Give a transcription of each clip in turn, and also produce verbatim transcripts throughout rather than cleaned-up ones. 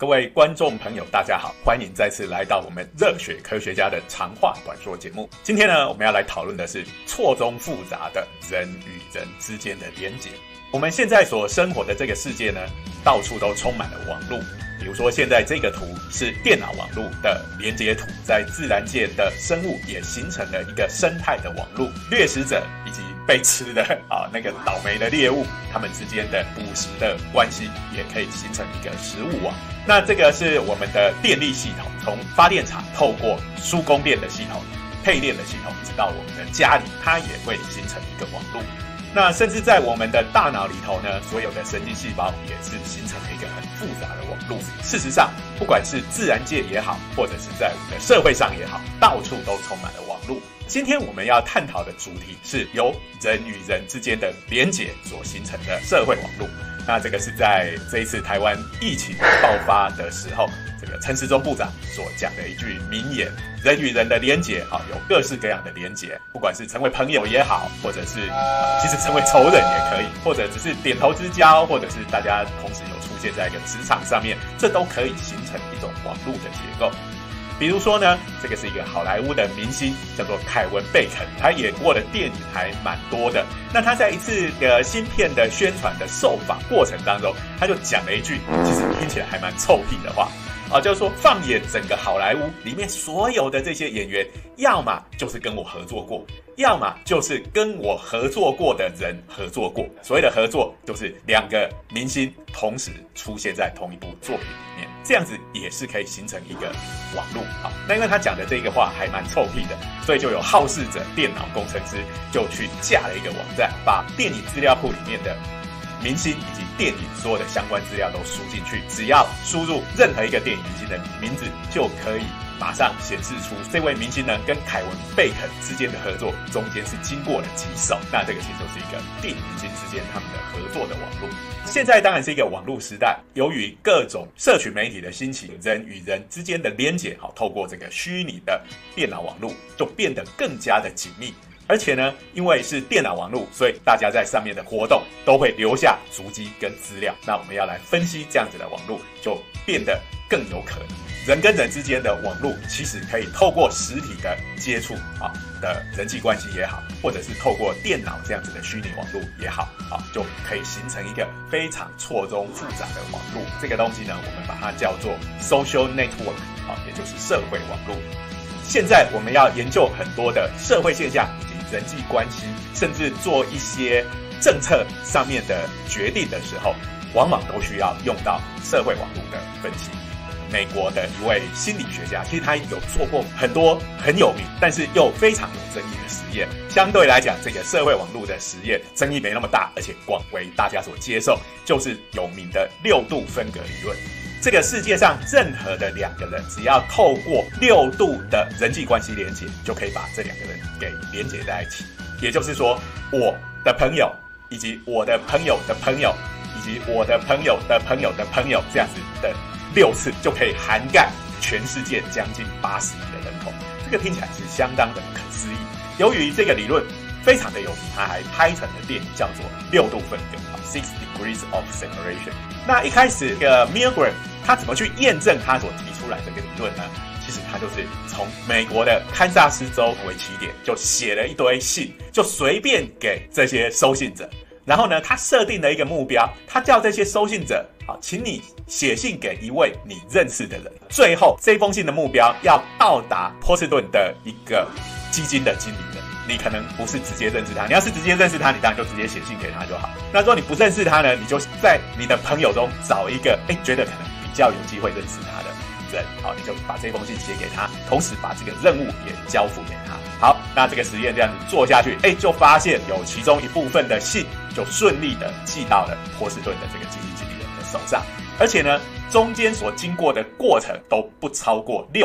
各位观众朋友大家好，欢迎再次来到我们热血科学家的长话短说节目。今天呢，我们要来讨论的是错综复杂的人与人之间的连结。我们现在所生活的这个世界呢，到处都充满了网络。比如说现在这个图是电脑网络的连结图，在自然界的生物也形成了一个生态的网络，掠食者以及被吃的啊那个倒霉的猎物，他们之间的捕食的关系也可以形成一个食物网。那这个是我们的电力系统，从发电厂透过输供电的系统、配电的系统，直到我们的家里，它也会形成一个网络。那甚至在我们的大脑里头呢，所有的神经细胞也是形成了一个很复杂的网络。事实上，不管是自然界也好，或者是在我们的社会上也好，到处都充满了网络。今天我们要探讨的主题是由人与人之间的连结所形成的社会网络。那这个是在这一次台湾疫情爆发的时候，这个陈时中部长所讲的一句名言：人与人的连结，好，有各式各样的连结，不管是成为朋友也好，或者是呃，其实成为仇人也可以，或者只是点头之交，或者是大家同时有出现在一个职场上面，这都可以形成一种网络的结构。比如说呢，这个是一个好莱坞的明星，叫做凯文·贝肯，他演过的电影还蛮多的。那他在一次的新片的宣传的受访过程当中，他就讲了一句其实听起来还蛮臭屁的话啊，就是说放眼整个好莱坞里面所有的这些演员，要么就是跟我合作过，要么就是跟我合作过的人合作过。所谓的合作，就是两个明星同时出现在同一部作品里面，这样子也是可以形成一个网络。好，那因为他讲的这个话还蛮臭屁的，所以就有好事者电脑工程师就去架了一个网站，把电影资料库里面的明星以及电影所有的相关资料都输进去，只要输入任何一个电影明星的名字，就可以马上显示出这位明星呢跟凯文·贝肯之间的合作中间是经过了几手。那这个其实就是一个电影明星之间他们的合作的网络。现在当然是一个网络时代，由于各种社群媒体的兴起，人与人之间的连结，好，透过这个虚拟的电脑网络就变得更加的紧密。而且呢，因为是电脑网络，所以大家在上面的活动都会留下足迹跟资料。那我们要来分析这样子的网络，就变得更有可能。人跟人之间的网络，其实可以透过实体的接触啊的人际关系也好，或者是透过电脑这样子的虚拟网络也好，啊，就可以形成一个非常错综复杂的网络。这个东西呢，我们把它叫做 social network， 啊，也就是社会网络。现在我们要研究很多的社会现象以及人际关系，甚至做一些政策上面的决定的时候，往往都需要用到社会网络的分析。美国的一位心理学家，其实他有做过很多很有名但是又非常有争议的实验。相对来讲，这个社会网络的实验争议没那么大，而且广为大家所接受，就是有名的六度分隔理论。这个世界上任何的两个人，只要透过六度的人际关系连结，就可以把这两个人给连结在一起。也就是说，我的朋友以及我的朋友的朋友以及我的朋友的朋友的朋友，这样子的六次就可以涵盖全世界将近八十亿的人口。这个听起来是相当的不可思议。由于这个理论非常的有名，他还拍成了电影，叫做六度分隔 Six Degrees of Separation。 那一开始这个 Milgram 他怎么去验证他所提出来的这个理论呢？其实他就是从美国的堪萨斯州为起点，就写了一堆信，就随便给这些收信者。然后呢，他设定了一个目标，他叫这些收信者，好，请你写信给一位你认识的人。最后这封信的目标要到达波士顿的一个基金的经理人。你可能不是直接认识他，你要是直接认识他，你当然就直接写信给他就好。那如果你不认识他呢，你就在你的朋友中找一个，哎，觉得可能比较有机会认识他的人，好，你就把这封信写给他，同时把这个任务也交付给他。好，那这个实验这样子做下去，哎，就发现有其中一部分的信就顺利的寄到了波士顿的这个基金经理人的手上，而且呢，中间所经过的过程都不超过六手。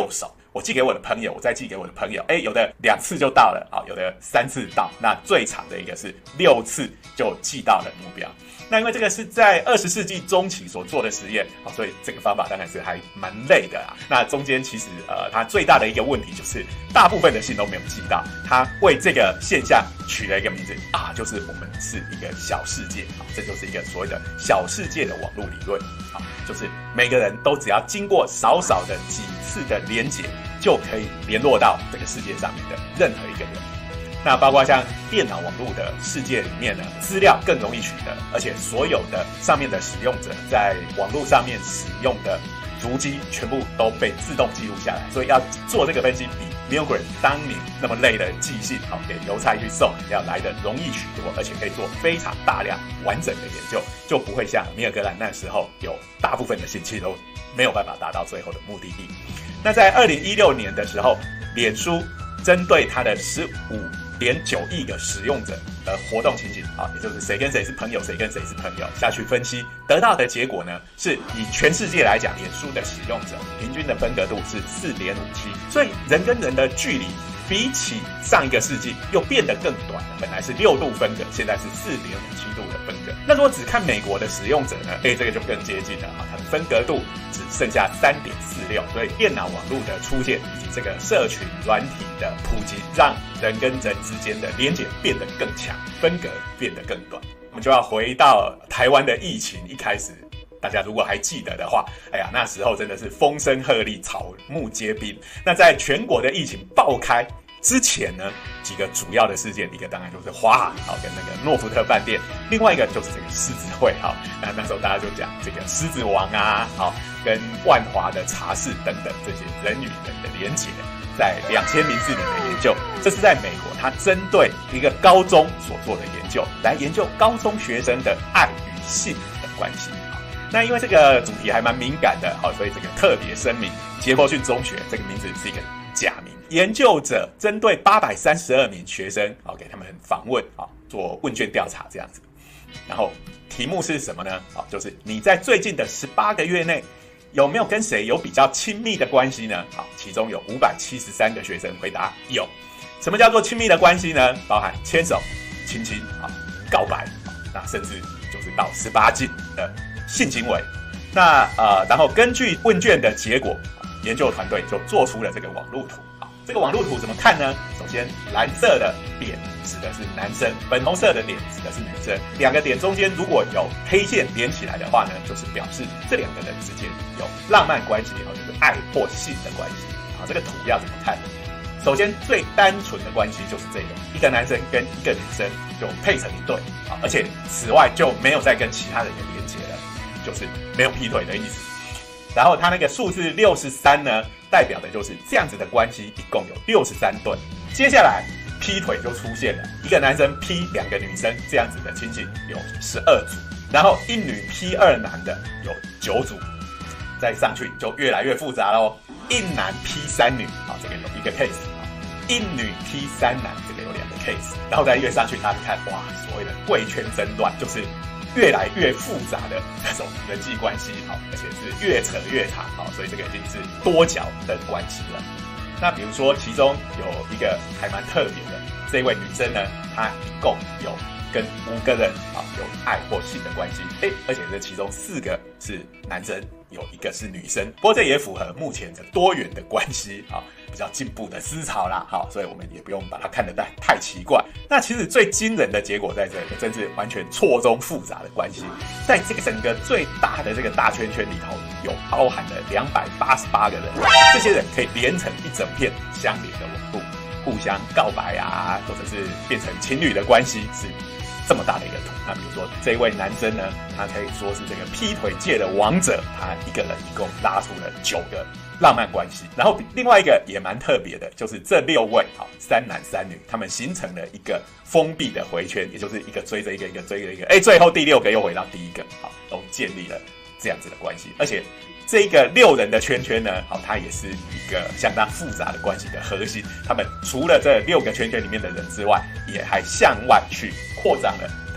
我寄给我的朋友，我再寄给我的朋友，哎，有的两次就到了，好，有的三次到，那最长的一个是六次就寄到了目标。那因为这个是在二十世纪中期所做的实验，好，所以这个方法当然是还蛮累的啦。那中间其实呃，它最大的一个问题就是大部分的信都没有寄到。它为这个现象取了一个名字啊，就是我们是一个小世界，好，这就是一个所谓的小世界的网络理论，好，就是每个人都只要经过少少的几次的连结，就可以联络到这个世界上面的任何一个人。那包括像电脑网络的世界里面呢，资料更容易取得，而且所有的上面的使用者在网络上面使用的足迹全部都被自动记录下来，所以要做这个分析比 Milgram 当年那么累的寄信，好，给邮差去送，要来的容易许多，而且可以做非常大量完整的研究，就不会像米尔格兰那时候有大部分的信息都没有办法达到最后的目的地。那在二零一六年的时候，脸书针对它的十五点九亿个使用者的活动情形，啊，也就是谁跟谁是朋友，谁跟谁是朋友，下去分析，得到的结果呢，是以全世界来讲，脸书的使用者平均的分隔度是 四点五七， 所以人跟人的距离比起上一个世纪又变得更短了，本来是六度分隔，现在是 四点五七度的分隔。那如果只看美国的使用者呢，哎，这个就更接近了啊，它的分隔度只剩下 三点四六， 所以电脑网络的出现以及这个社群软体的普及，让人跟人之间的连结变得更强，分隔变得更短。我们就要回到台湾的疫情一开始，大家如果还记得的话，哎呀，那时候真的是风声鹤唳，草木皆兵。那在全国的疫情爆开之前呢，几个主要的事件，一个当然就是华航好跟那个诺福特饭店，另外一个就是这个狮子会好。那那时候大家就讲这个狮子王啊，好跟万华的茶室等等这些人与人的连结，在两千零四年的研究，这是在美国，它针对一个高中所做的研究，来研究高中学生的爱与性的关系。那因为这个主题还蛮敏感的，好，所以这个特别声明，杰佛逊中学这个名字是一个假名。研究者针对八百三十二名学生，好，给他们访问，好，做问卷调查这样子。然后题目是什么呢？好，就是你在最近的十八个月内有没有跟谁有比较亲密的关系呢？好，其中有五百七十三个学生回答有。什么叫做亲密的关系呢？包含牵手、亲亲、好，告白，那甚至就是到十八禁的性行为。那呃，然后根据问卷的结果，研究团队就做出了这个网路图。这个网路图怎么看呢？首先，蓝色的点指的是男生，粉红色的点指的是女生。两个点中间如果有黑线连起来的话呢，就是表示这两个人之间有浪漫关系，就是爱或性的关系。好，这个图要怎么看？首先，最单纯的关系就是这个，一个男生跟一个女生就配成一对，好，而且此外就没有再跟其他人有连结了，就是没有劈腿的意思。然后它那个数字六十三呢，代表的就是这样子的关系，一共有六十三对。接下来劈腿就出现了，一个男生劈两个女生这样子的亲戚有十二组，然后一女劈二男的有九组，再上去就越来越复杂咯，一男劈三女，好，这个有一个 case， 一女劈三男，这个有两个 case， 然后再越上去，大家看，哇，所谓的贵圈争乱，就是越来越复杂的那种人际关系，好，而且是越扯越长，好，所以这个已经是多角的关系了。那比如说，其中有一个还蛮特别的，这位女生呢，她一共有跟五个人啊有爱或性的关系，哎，而且这其中四个是男生，有一个是女生。不过这也符合目前的多元的关系啊，比较进步的思潮啦，好，所以我们也不用把它看得太太奇怪。那其实最惊人的结果在这里，真是完全错综复杂的关系。在这个整个最大的这个大圈圈里头，有包含了两百八十八个人，这些人可以连成一整片相连的网路，互相告白啊，或者是变成情侣的关系，是这么大的一个图。那比如说这位男生呢，他可以说是这个劈腿界的王者，他一个人一共拉出了九个浪漫关系。然后另外一个也蛮特别的，就是这六位好三男三女，他们形成了一个封闭的回圈，也就是一个追着一个，一个追着一个，哎，最后第六个又回到第一个，好，都建立了这样子的关系。而且这个六人的圈圈呢，好，它也是一个相当复杂的关系的核心。他们除了这六个圈圈里面的人之外，也还向外去扩张了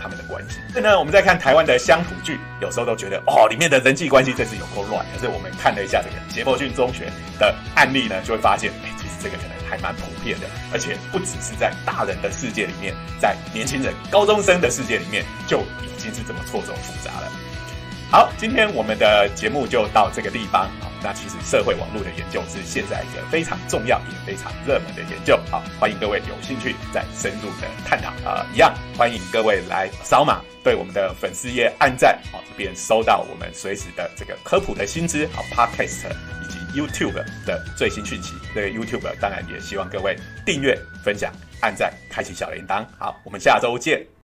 他们的关系。所以呢，我们再看台湾的乡土剧，有时候都觉得哦，里面的人际关系真是有够乱。可是我们看了一下这个杰佛逊中学的案例呢，就会发现，哎，其实这个可能还蛮普遍的，而且不只是在大人的世界里面，在年轻人、高中生的世界里面，就已经是这么错综复杂了。好，今天我们的节目就到这个地方。好，那其实社会网络的研究是现在一个非常重要也非常热门的研究。好，欢迎各位有兴趣再深入的探讨。呃，一样欢迎各位来扫码，对我们的粉丝页按赞，好，以便收到我们随时的这个科普的新知，好 ，Podcast 以及 YouTube 的最新讯息。对 YouTube 当然也希望各位订阅、分享、按赞、开启小铃铛。好，我们下周见。